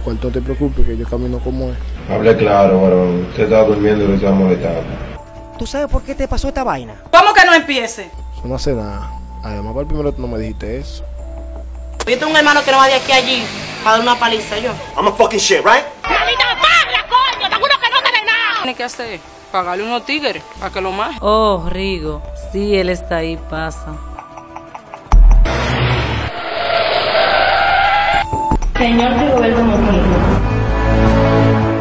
cuarto, no te preocupes, que yo camino como es. Hable claro, varón. Usted estaba durmiendo y lo estaba molestando. ¿Tú sabes por qué te pasó esta vaina? ¿Cómo que no empiece? Eso no hace nada. Además, para el primero tú no me dijiste eso. Yo tengo un hermano que no va de aquí a allí para dar una paliza, yo. I'm a fucking shit, right? Tiene que hacer pagarle unos tigres a que lo maje. Oh, Rigo, sí, él está ahí, pasa. Señor Rigoberto Mojica.